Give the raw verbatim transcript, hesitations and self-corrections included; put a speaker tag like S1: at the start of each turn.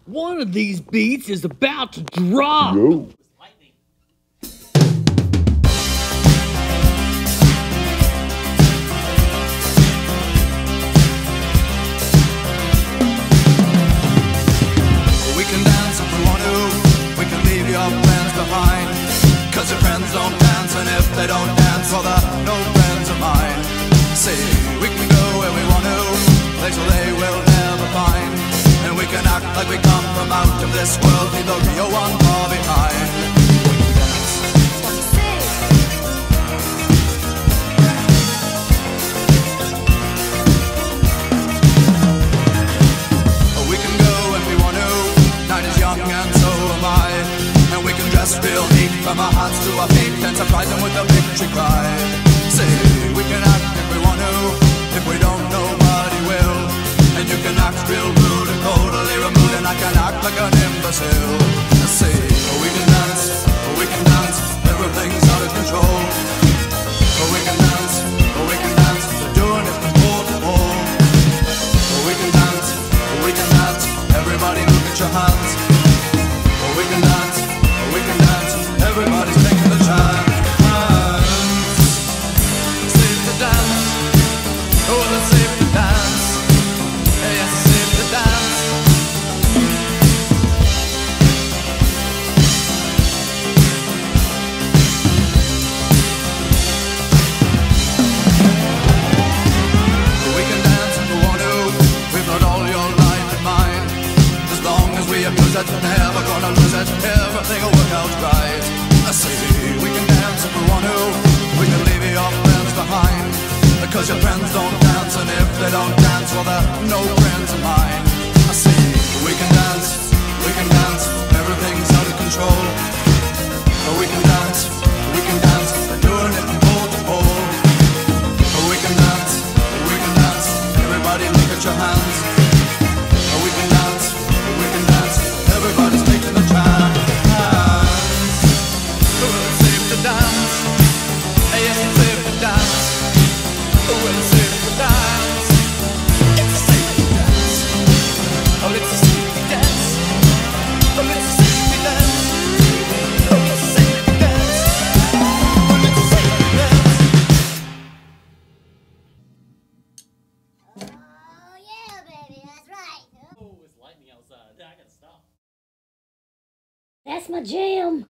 S1: One of these beats is about to drop.
S2: Yo.
S3: We can dance if we want to. We can leave your friends behind. Cause your friends don't dance, and if they don't dance, well they're no friends of mine. See, we can go where we want to, places they will never find. And we can act like we come from out of this world, leave the real one far behind. We can dance. We can go when we want to, night is young and so am I. And we can dress real neat from our hearts to our feet and surprise them with a victory cry. See, we can act if we want to, if we don't nobody will. And you can act real rude and totally removed, and I can act like an imbecile. See, we can dance, we can dance, everything's out of control. We can dance, we can dance, we're doing it from pole to pole. We can dance, we can dance, everybody look at your hands. We can dance, we can dance, everybody's taking the chance. Safe to dance, oh it's safe to dance. Yes, it's safe to dance. We can dance if we want to, we've got all your life in mind. As long as we abuse it, never gonna lose it, everything will work out right. I say, we can dance if we want to, we can leave your friends behind. Because your friends don't dance, and if they don't dance, well they're no friends of mine. I say, we can dance, we can dance, everything's out of control. We can dance, we can dance, we're doing it from pole to pole. We can dance, we can dance, everybody look at your hands. We can dance, we can dance, everybody's taking the chance. Well, it's safe to dance, yes it's safe to dance. Well, it's safe to dance, it's safe to dance. Oh, it's a safe dance, oh, it's a safe dance. Oh, it's a safe dance, well, it's a safe dance.
S4: Oh yeah, baby, that's right.
S1: Oh, it's lightning outside. I gotta stop.
S4: That's my jam.